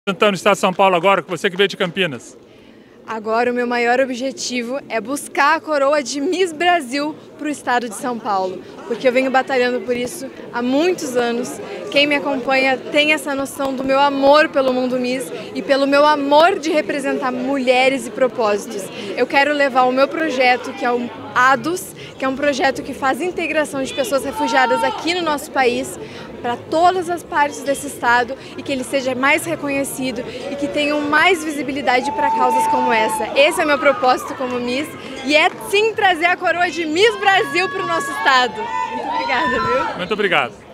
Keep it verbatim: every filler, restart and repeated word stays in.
Representando o estado de São Paulo agora, com você que veio de Campinas. Agora o meu maior objetivo é buscar a coroa de Miss Brasil para o estado de São Paulo, porque eu venho batalhando por isso há muitos anos. Quem me acompanha tem essa noção do meu amor pelo mundo Miss e pelo meu amor de representar mulheres e propósitos. Eu quero levar o meu projeto, que é o A D U S, que é um projeto que faz integração de pessoas refugiadas aqui no nosso país, para todas as partes desse estado, e que ele seja mais reconhecido e que tenham mais visibilidade para causas como essa. Esse é o meu propósito como Miss, e é sim trazer a coroa de Miss Brasil para o nosso estado. Muito obrigada, viu? Muito obrigado.